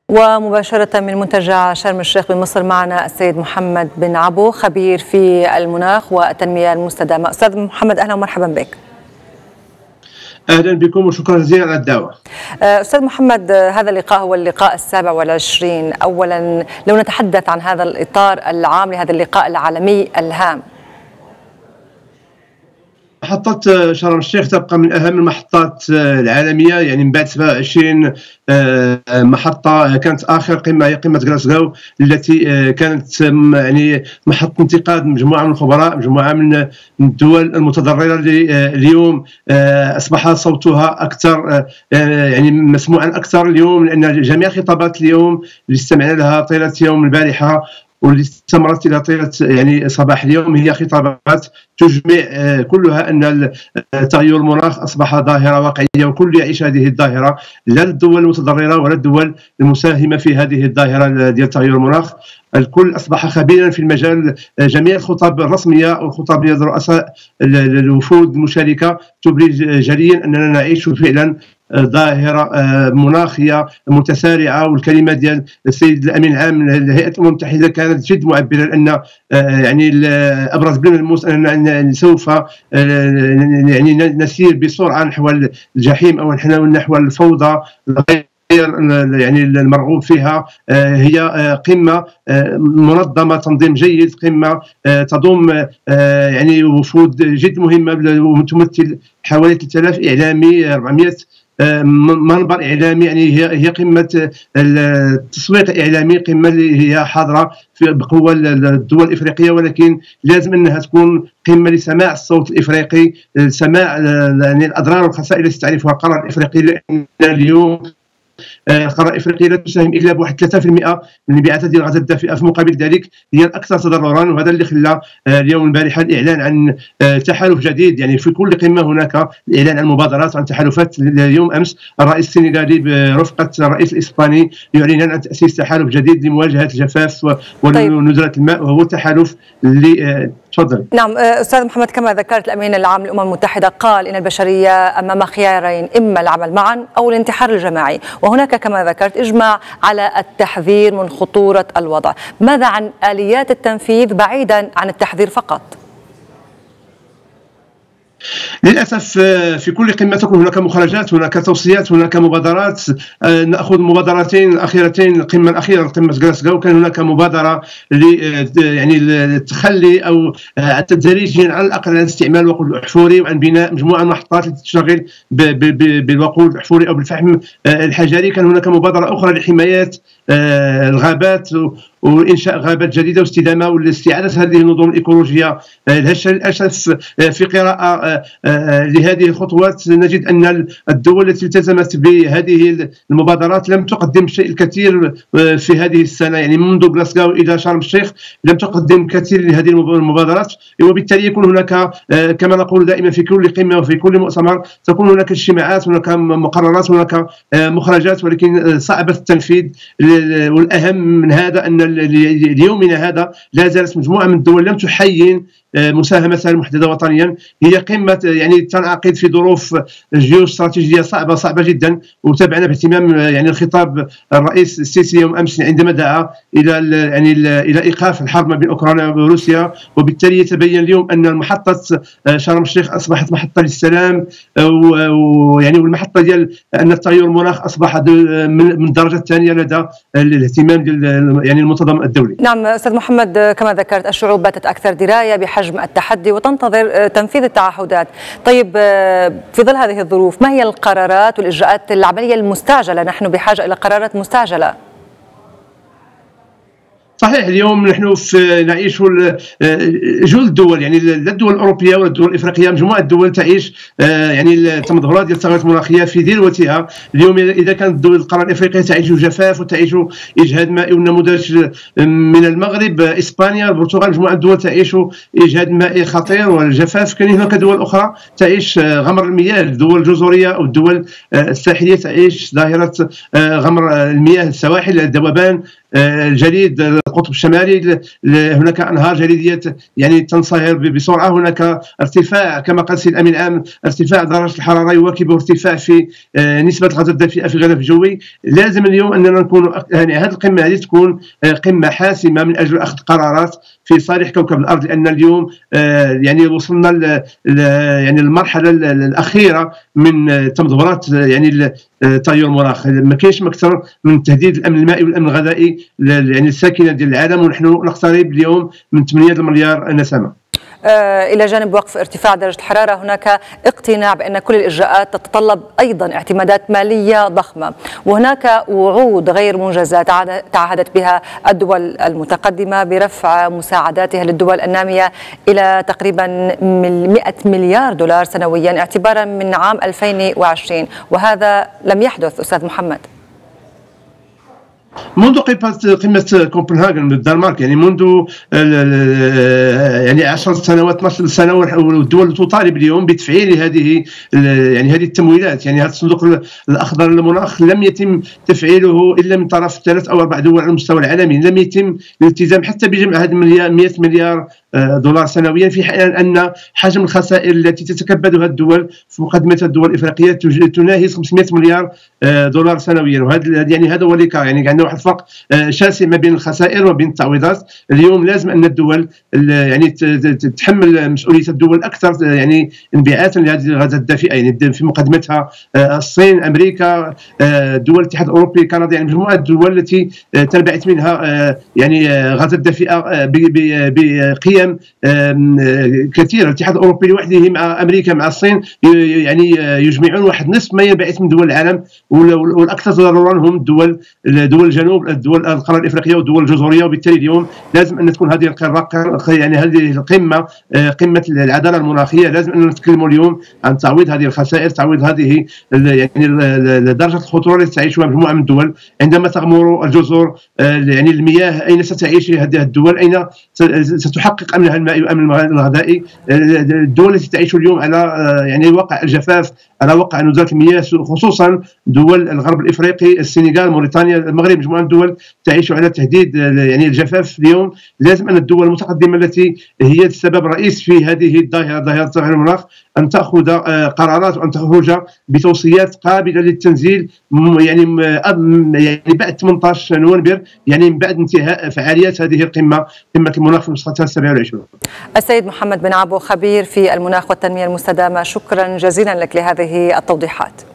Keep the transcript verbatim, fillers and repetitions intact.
ومباشرة من منتجع شرم الشيخ بمصر معنا السيد محمد بن عبو، خبير في المناخ والتنمية المستدامة. أستاذ محمد، أهلا ومرحبا بك. أهلا بكم وشكرا جزيلا على الدعوة. أستاذ محمد، هذا اللقاء هو اللقاء السابع والعشرين. أولا لو نتحدث عن هذا الإطار العام لهذا اللقاء العالمي الهام. محطة شرم الشيخ تبقى من أهم المحطات العالمية، يعني من بعد سبعة وعشرين محطة. كانت آخر قمة هي قمة غلاسكو التي كانت يعني محط انتقاد مجموعة من الخبراء، مجموعة من الدول المتضررة اللي اليوم أصبح صوتها أكثر يعني مسموعا أكثر اليوم، لأن جميع الخطابات اليوم اللي استمعنا لها طيلة يوم البارحة واللي استمرت الى طيله يعني صباح اليوم هي خطابات تجمع كلها ان تغير المناخ اصبح ظاهره واقعيه، وكل يعيش هذه الظاهره، لا الدول المتضرره ولا الدول المساهمه في هذه الظاهره ديال تغير المناخ. الكل اصبح خبيرا في المجال. جميع الخطاب الرسميه والخطاب ديال رؤساء الوفود المشاركه تبرز جليا اننا نعيش فعلا ظاهره مناخيه متسارعه. والكلمه ديال السيد الامين العام لهيئه الامم المتحده كانت جد معبره، لان يعني ابرز بالملموس اننا سوف يعني نسير بسرعه نحو الجحيم او نحو الفوضى يعني المرغوب فيها. هي قمه منظمه، تنظيم جيد، قمه تضم يعني وفود جد مهمه وتمثل حوالي ثلاثة آلاف اعلامي، أربعمائة منبر اعلامي. يعني هي هي قمه التسويق الاعلامي، قمه اللي هي حاضره بقوه الدول الافريقيه، ولكن لازم انها تكون قمه لسماع الصوت الافريقي، سماع يعني الاضرار والخسائر التي تعرفها القاره الافريقي، لان اليوم القاره الافريقيه لا تساهم الا بواحد ثلاثة بالمئة من الانبعاثات ديال الغازات الدافئه، في مقابل ذلك هي الاكثر تضررا. وهذا اللي خلى اليوم البارحه الاعلان عن تحالف جديد. يعني في كل قمه هناك الاعلان عن مبادرات وعن تحالفات. اليوم امس الرئيس السنغالي برفقه الرئيس الاسباني يعلنان عن تاسيس تحالف جديد لمواجهه الجفاف ونزله الماء، وهو التحالف اللي تفضل. نعم استاذ محمد، كما ذكرت الامين العام للامم المتحده قال ان البشريه امام خيارين، اما العمل معا او الانتحار الجماعي، وهناك كما ذكرت اجماع على التحذير من خطوره الوضع. ماذا عن اليات التنفيذ بعيدا عن التحذير فقط؟ للاسف في كل قمه تكون هناك مخرجات، هناك توصيات، هناك مبادرات. ناخذ مبادرتين الاخيرتين، القمه الاخيره قمه غلاسكو كان هناك مبادره ل يعني التخلي او تدريجيا على الاقل عن استعمال الوقود الاحفوري وعن بناء مجموعه من المحطات التي تشتغل بالوقود الاحفوري او بالفحم الحجري. كان هناك مبادره اخرى لحمايه الغابات وانشاء غابات جديده واستدامه واستعاده هذه النظم الايكولوجيه. للاسف في قراءه لهذه الخطوات نجد ان الدول التي التزمت بهذه المبادرات لم تقدم شيء الكثير في هذه السنه، يعني منذ غلاسكو الى شرم الشيخ لم تقدم كثير لهذه المبادرات، وبالتالي يكون هناك كما نقول دائما في كل قمه وفي كل مؤتمر تكون هناك اجتماعات، هناك مقررات، هناك مخرجات، ولكن صعبه التنفيذ. والاهم من هذا ان ليومنا هذا لا زالت مجموعه من الدول لم تحين مساهمتها المحدده وطنيا. هي قمه يعني تنعقد في ظروف جيوستراتيجيه صعبه صعبه جدا، وتابعنا باهتمام يعني الخطاب الرئيس السيسي يوم امس عندما دعا الى يعني الى ايقاف الحرب ما بين اوكرانيا وروسيا. وبالتالي يتبين اليوم ان محطه شرم الشيخ اصبحت محطه للسلام، ويعني والمحطه ديال ان التغير المناخ اصبح من الدرجه الثانيه لدى الاهتمام ديال يعني المنتظم الدولي. نعم استاذ محمد، كما ذكرت الشعوب باتت اكثر درايه بحجم التحدي وتنتظر تنفيذ التعهدات. طيب في ظل هذه الظروف ما هي القرارات والاجراءات العمليه المستعجله؟ نحن بحاجه الى قرارات مستعجله. صحيح، اليوم نحن في نعيش جل الدول، يعني لا الدول الاوروبيه ولا الدول الافريقيه، مجموعه الدول تعيش يعني التمظهرات ديال التغيرات المناخيه في ذروتها. اليوم اذا كانت الدول القاره الافريقيه تعيش جفاف وتعيش اجهاد مائي، والنموذج من المغرب، اسبانيا، البرتغال، مجموعه الدول تعيش اجهاد مائي خطير والجفاف. كاين هناك دول اخرى تعيش غمر المياه، الدول الجزريه او الدول الساحليه تعيش ظاهره غمر المياه، السواحل، الذوبان، الجليد، القطب الشمالي هناك انهار جليديه يعني تنصهر بسرعه، هناك ارتفاع كما قال السيد الامين العام، ارتفاع درجه الحراره يواكب ارتفاع في نسبه الغازات الدافئه في الغلاف الجوي. لازم اليوم اننا نكون يعني هذه القمه هذه تكون قمه حاسمه من اجل اخذ قرارات في صالح كوكب الارض، لان اليوم يعني وصلنا يعني المرحله الاخيره من تمظهرات يعني تغير المناخ. ما كاينش اكثر من تهديد الامن المائي والامن الغذائي يعني الساكنه ديال العالم، ونحن نقترب اليوم من ثمانية مليار نسمه. إلى جانب وقف ارتفاع درجة الحرارة هناك اقتناع بأن كل الإجراءات تتطلب أيضا اعتمادات مالية ضخمة، وهناك وعود غير منجزة تعهدت بها الدول المتقدمة برفع مساعداتها للدول النامية إلى تقريبا مئة مليار دولار سنويا اعتبارا من عام ألفين وعشرين، وهذا لم يحدث أستاذ محمد. منذ قمة كوبنهاغن بالدنمارك، يعني منذ يعني عشر سنوات اثناش سنة، والدول تطالب اليوم بتفعيل هذه يعني هذه التمويلات. يعني هذا الصندوق الأخضر للمناخ لم يتم تفعيله إلا من طرف ثلاث أو أربع دول على المستوى العالمي، لم يتم الالتزام حتى بجمع هذه مئة مليار دولار سنويا، في حين أن حجم الخسائر التي تتكبدها الدول في مقدمتها الدول الإفريقية تناهز خمسمئة مليار دولار سنويا. وهذا يعني هذا هو اللي يعني عندنا واحد الفرق شاسع ما بين الخسائر وبين التعويضات. اليوم لازم ان الدول يعني تتحمل مسؤوليه الدول اكثر يعني انبعاثا لهذه الغازات الدافئه، يعني في مقدمتها الصين، امريكا، دول الاتحاد الاوروبي، كندا، يعني مجموعه الدول التي تنبعث منها يعني غازات دافئه بقيم كثيره. الاتحاد الاوروبي لوحده مع امريكا مع الصين يعني يجمعون واحد نصف ما ينبعث من دول العالم، والاكثر ضررا هم الدول دول الجنوب، الدول القاره الافريقيه والدول الجزريه. وبالتالي اليوم لازم ان تكون هذه يعني هذه القمه قمه العداله المناخيه، لازم ان نتكلموا اليوم عن تعويض هذه الخسائر، تعويض هذه يعني درجه الخطوره التي تعيشها مجموعه من الدول. عندما تغمر الجزر يعني المياه، اين ستعيش هذه الدول؟ اين ستحقق امنها المائي وامن الغذائي؟ الدول التي تعيش اليوم على يعني وقع الجفاف، على وقع نزوله المياه، خصوصا دول الغرب الافريقي، السنغال، موريتانيا، المغرب، مجموعه من الدول تعيش على تهديد يعني الجفاف اليوم. لازم ان الدول المتقدمه التي هي السبب الرئيس في هذه الظاهره، ظاهره تغير المناخ، ان تاخذ قرارات وان تخرج بتوصيات قابله للتنزيل يعني يعني بعد ثمانية عشر نوفمبر، يعني من بعد انتهاء فعاليات هذه القمه، قمه المناخ في نسختها السابعة والعشرين. السيد محمد بن عبو، خبير في المناخ والتنميه المستدامه، شكرا جزيلا لك لهذه التوضيحات.